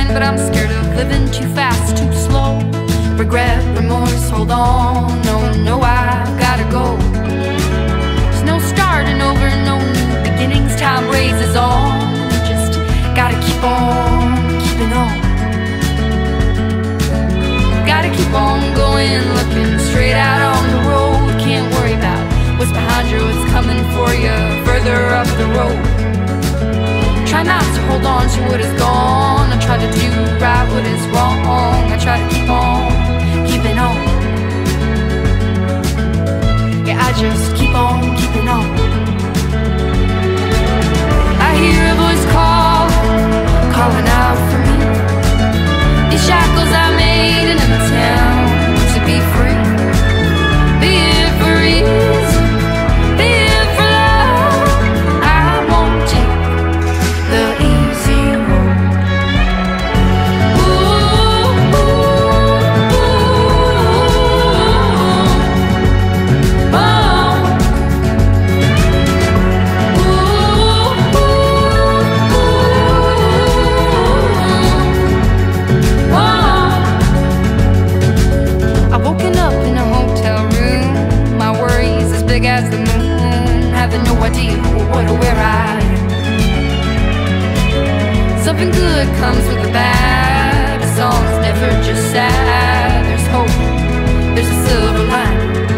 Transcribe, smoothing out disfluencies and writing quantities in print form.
but I'm scared of living too fast, too slow. Regret, remorse, hold on. No, no, I gotta go. There's no starting over, no new beginnings. Time raises on. Just gotta keep on keeping on. Gotta keep on going, looking straight out on the road. Can't worry about what's behind you, what's coming for you further up the road. Try not to hold on to what is gone. I try to do right what is wrong. I try to keep on keeping on. Yeah, I just keep on keeping on. I hear a voice calling out for me. These shackles I made in an attempt to be free. Be it for easy, be it for love. I won't take the easy road. Ooh, ooh, ooh, oh. I've woken up in a hotel room, my worries as big as the moon, having no idea what or where I am. Something good comes with the bad. A song's never just sad. There's hope, there's a silver lining.